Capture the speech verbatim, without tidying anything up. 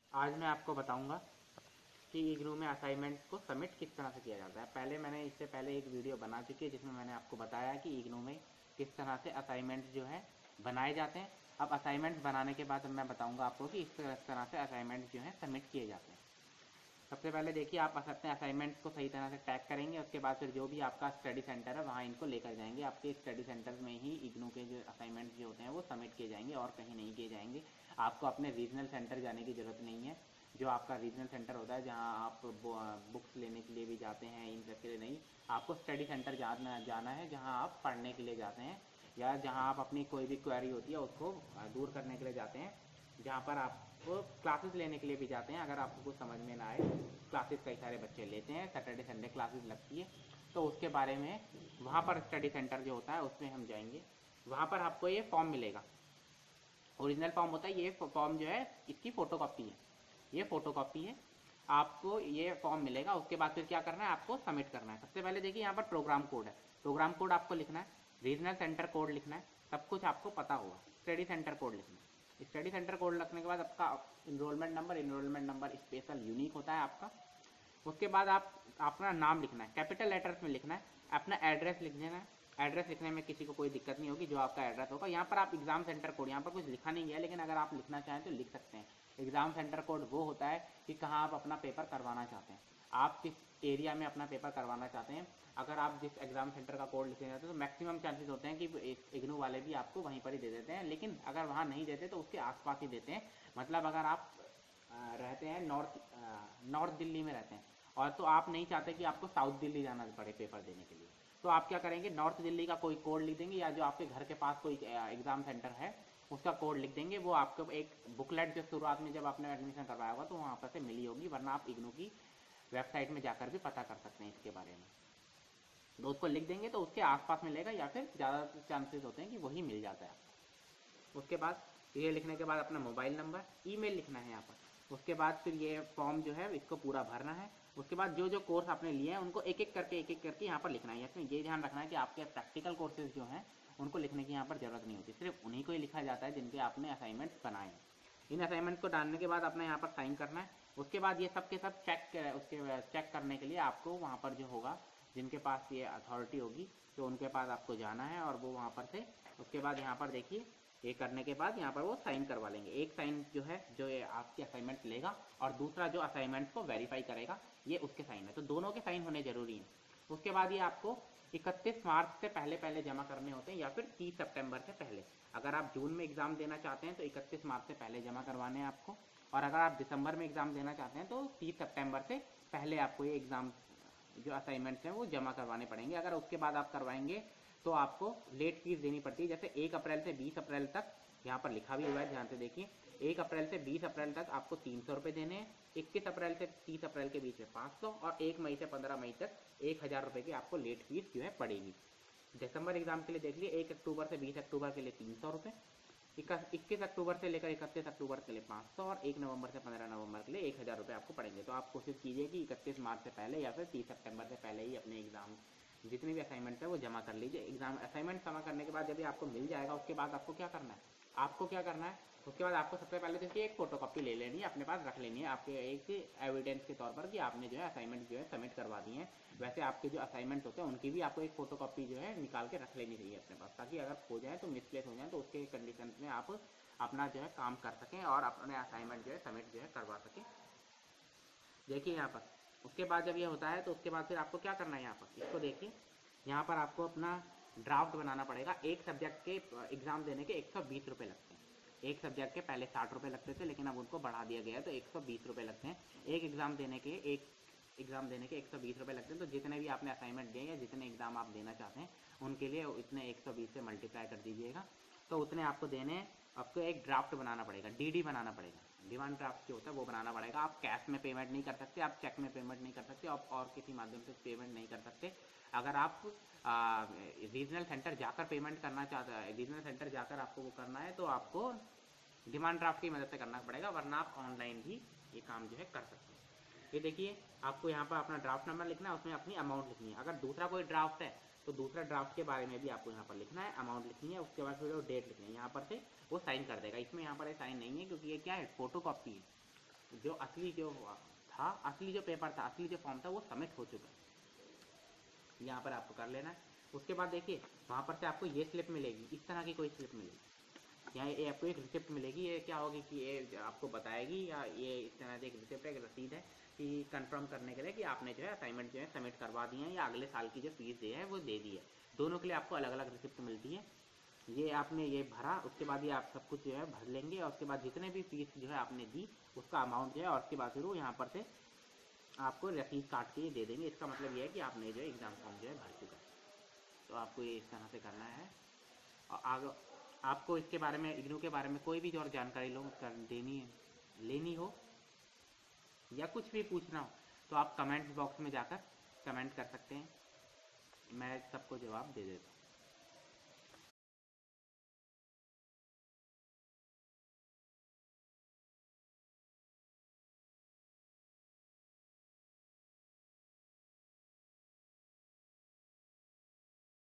आज मैं आपको बताऊंगा कि इग्नू में असाइनमेंट को सबमिट किस तरह से किया जाता है। पहले मैंने इससे पहले एक वीडियो बना चुकी है जिसमें मैंने आपको बताया कि इग्नू में किस तरह से असाइनमेंट जो है बनाए जाते हैं। अब असाइनमेंट बनाने के बाद मैं बताऊंगा आपको कि इस तरह से असाइनमेंट जो है सबमिट किए जाते हैं। सबसे पहले देखिए, आप अपने असाइनमेंट्स को सही तरह से टैग करेंगे। उसके बाद फिर जो भी आपका स्टडी सेंटर है वहाँ इनको लेकर जाएंगे। आपके स्टडी सेंटर में ही इग्नू के जो असाइनमेंट्स जो होते हैं वो सबमिट किए जाएंगे और कहीं नहीं किए जाएंगे। आपको अपने रीजनल सेंटर जाने की ज़रूरत नहीं है। जो आपका रीजनल सेंटर होता है जहाँ आप बुक्स लेने के लिए भी जाते हैं, इन सब के लिए नहीं। आपको स्टडी सेंटर जाना जाना है जहाँ आप पढ़ने के लिए जाते हैं या जहाँ आप अपनी कोई भी क्वेरी होती है उसको दूर करने के लिए जाते हैं। जहाँ पर आप क्लासेस लेने के लिए भी जाते हैं। अगर आपको कुछ समझ में ना आए, क्लासेस कई सारे बच्चे लेते हैं, सैटरडे संडे क्लासेस लगती है, तो उसके बारे में वहाँ पर स्टडी सेंटर जो होता है उसमें हम जाएंगे। वहाँ पर आपको ये फॉर्म मिलेगा, ओरिजिनल फॉर्म होता है। ये फॉर्म जो है इसकी फ़ोटोकॉपी है, ये फ़ोटोकॉपी है। आपको ये फॉर्म मिलेगा। उसके बाद फिर क्या करना है, आपको सबमिट करना है। सबसे पहले देखिए यहाँ पर प्रोग्राम कोड है, प्रोग्राम कोड आपको लिखना है, रीजनल सेंटर कोड लिखना है, सब कुछ आपको पता होगा। स्टडी सेंटर कोड लिखना है, स्टडी सेंटर कोड लिखने के बाद आपका enrolment number, enrolment number special unique होता है आपका। उसके बाद आप अपना नाम लिखना है, कैपिटल लेटर्स में लिखना है। अपना एड्रेस लिख देना है। एड्रेस लिखने में किसी को कोई दिक्कत नहीं होगी, जो आपका एड्रेस होगा। यहाँ पर आप एग्जाम सेंटर कोड, यहाँ पर कुछ लिखा नहीं है लेकिन अगर आप लिखना चाहें तो लिख सकते हैं। एग्जाम सेंटर कोड वो होता है कि कहाँ आप अपना पेपर करवाना चाहते हैं, आप किस एरिया में अपना पेपर करवाना चाहते हैं। अगर आप जिस एग्जाम सेंटर का कोड लिखे जाते हैं तो मैक्सिमम चांसेस होते हैं कि इग्नू वाले भी आपको वहीं पर ही दे देते हैं, लेकिन अगर वहाँ नहीं देते तो उसके आसपास ही देते हैं। मतलब अगर आप रहते हैं नॉर्थ नॉर्थ दिल्ली में रहते हैं और तो आप नहीं चाहते कि आपको साउथ दिल्ली जाना पड़े पेपर देने के लिए, तो आप क्या करेंगे, नॉर्थ दिल्ली का कोई कोड लिख देंगे या जो आपके घर के पास कोई एग्जाम सेंटर है उसका कोड लिख देंगे। वो आपको एक बुकलेट जो शुरुआत में जब आपने एडमिशन करवाया होगा तो वहाँ पर से मिली होगी, वरना आप इग्नू की वेबसाइट में जाकर भी पता कर सकते हैं इसके बारे में। तो उसको लिख देंगे तो उसके आसपास मिलेगा या फिर ज़्यादा चांसेस होते हैं कि वही मिल जाता है आपको। उसके बाद ये लिखने के बाद अपना मोबाइल नंबर, ईमेल लिखना है यहाँ पर। उसके बाद फिर ये फॉर्म जो है इसको पूरा भरना है। उसके बाद जो जो कोर्स आपने लिए हैं उनको एक एक करके एक एक करके यहाँ पर लिखना है। इसमें ये ध्यान रखना है कि आपके प्रैक्टिकल कोर्सेज जो हैं उनको लिखने की यहाँ पर ज़रूरत नहीं होती, सिर्फ उन्हीं को ही लिखा जाता है जिनके आपने असाइनमेंट्स बनाए हैं। इन असाइनमेंट को डालने के बाद अपने यहाँ पर साइन करना है। उसके बाद ये सब के सब चेक उसके चेक करने के लिए आपको वहाँ पर जो होगा, जिनके पास ये अथॉरिटी होगी तो उनके पास आपको जाना है और वो वहाँ पर से उसके बाद यहाँ पर देखिए ये करने के बाद यहाँ पर वो साइन करवा लेंगे। एक साइन जो है जो ये आपकी असाइनमेंट लेगा और दूसरा जो असाइनमेंट को वेरीफाई करेगा ये उसके साइन है, तो दोनों के साइन होने जरूरी हैं। उसके बाद ये आपको इकतीस मार्च से पहले पहले जमा करने होते हैं या फिर तीस सितंबर से पहले। अगर आप जून में एग्ज़ाम देना चाहते हैं तो इकतीस मार्च से पहले जमा करवाने हैं आपको, और अगर आप दिसंबर में एग्ज़ाम देना चाहते हैं तो तीस सितंबर से पहले आपको ये एग्ज़ाम जो असाइनमेंट्स हैं वो जमा करवाने पड़ेंगे। अगर उसके बाद आप करवाएंगे तो आपको लेट फीस देनी पड़ती है। जैसे एक अप्रैल से बीस अप्रैल तक यहाँ पर लिखा भी हुआ है, ध्यान से देखिए, एक अप्रैल से बीस अप्रैल तक आपको तीन सौ रुपये देने हैं, इक्कीस अप्रैल से तीस अप्रैल के बीच में पाँच सौ, और एक मई से पंद्रह मई तक एक हज़ार रुपये की आपको लेट फीस जो है पड़ेगी। दिसंबर एग्जाम के लिए देख लिए, एक अक्टूबर से बीस अक्टूबर के लिए तीन सौ रुपये, इक्कीस अक्टूबर से लेकर इकतीस अक्टूबर के लिए पाँच सौ, और एक नवंबर से पंद्रह नवंबर के लिए एक हज़ार रुपये आपको पड़ेंगे। तो आप कोशिश कीजिए कि इकतीस मार्च से पहले या फिर तीस सितंबर से पहले ही अपने एग्जाम जितने भी असाइनमेंट है वो जमा कर लीजिए। एग्जाम असाइनमेंट जमा करने के बाद जब भी आपको मिल जाएगा उसके बाद आपको क्या करना है, आपको क्या करना है उसके बाद आपको सबसे पहले देखिए एक फोटोकॉपी ले लेनी है, अपने पास रख लेनी है आपके एक एविडेंस के तौर पर कि आपने जो है असाइनमेंट जो है सबमिट करवा दिए हैं। वैसे आपके जो असाइनमेंट होते हैं उनकी भी आपको एक फोटोकॉपी जो है निकाल के रख लेनी चाहिए अपने पास, ताकि अगर खो जाए तो मिसप्लेस हो जाए तो उसके कंडीशन में आप अपना जो है काम कर सकें और अपने असाइनमेंट जो है सबमिट जो है करवा सकें। देखिए यहाँ पर उसके बाद जब ये होता है तो उसके बाद फिर आपको क्या करना है, यहाँ पर इसको देखिए, यहाँ पर आपको अपना ड्राफ्ट बनाना पड़ेगा। एक सब्जेक्ट के एग्ज़ाम देने के एक सौ बीस रुपये लगते हैं। एक सब्जेक्ट के पहले साठ रुपये लगते थे लेकिन अब उनको बढ़ा दिया गया है तो एक सौ बीस रुपये लगते हैं। एक एग्ज़ाम देने के एक एग्ज़ाम देने के एक सौ बीस रुपये लगते हैं। तो जितने भी आपने असाइनमेंट दिए या जितने एग्ज़ाम आप देना चाहते हैं उनके लिए इतने एक सौ बीस से मल्टीप्लाई कर दीजिएगा, तो उतने आपको देने। आपको एक ड्राफ्ट बनाना पड़ेगा, डीडी बनाना पड़ेगा, डिमांड ड्राफ्ट जो होता है वो बनाना पड़ेगा। आप कैश में पेमेंट नहीं कर सकते, आप चेक में पेमेंट नहीं कर सकते, आप और किसी माध्यम से पेमेंट नहीं कर सकते। अगर आप रीजनल सेंटर जाकर पेमेंट करना चाहते हैं, रीजनल सेंटर जाकर आपको वो करना है तो आपको डिमांड ड्राफ्ट की मदद से करना पड़ेगा, वरना आप ऑनलाइन भी ये काम जो है कर सकते हैं। ये देखिए आपको यहाँ पर अपना ड्राफ्ट नंबर लिखना है, उसमें अपनी अमाउंट लिखनी है। अगर दूसरा कोई ड्राफ्ट है तो दूसरा ड्राफ्ट के बारे में भी आपको यहाँ पर लिखना है, अमाउंट लिखनी है। उसके बाद फिर वो डेट लिखनी है, यहाँ पर से वो साइन कर देगा। इसमें यहाँ पर साइन नहीं है क्योंकि ये क्या है, फोटो कॉपी है। जो असली जो था, असली जो पेपर था, असली जो फॉर्म था वो सबमिट हो चुका है। यहाँ पर आपको कर लेना है। उसके बाद देखिए वहाँ पर से आपको ये स्लिप मिलेगी, इस तरह की कोई स्लिप मिलेगी। यहाँ ये आपको एक रिसिप्ट मिलेगी, ये क्या होगी कि ये आपको बताएगी, या ये इस तरह से एक रिसिप्ट है, एक रसीद है कि कंफर्म करने के लिए कि आपने जो है असाइनमेंट जो है सबमिट करवा दिए हैं, या अगले साल की जो फीस दी है वो दे दी है। दोनों के लिए आपको अलग अलग रिसिप्ट मिलती है। ये आपने ये भरा, उसके बाद ये आप सब कुछ जो है भर लेंगे, और उसके बाद जितने भी फीस जो है आपने दी उसका अमाउंट जो है, और उसके बाद फिर वो यहाँ पर से आपको रसीद काट के दे देंगे। इसका मतलब ये है कि आपने जो है एग्ज़ाम फॉर्म जो है भर चुका है। तो आपको ये इस तरह से करना है। और आगे आपको इसके बारे में, इग्नू के बारे में कोई भी जो और जानकारी लो कर देनी है, लेनी हो, या कुछ भी पूछना हो, तो आप कमेंट बॉक्स में जाकर कमेंट कर सकते हैं, मैं सबको जवाब दे देता हूँ।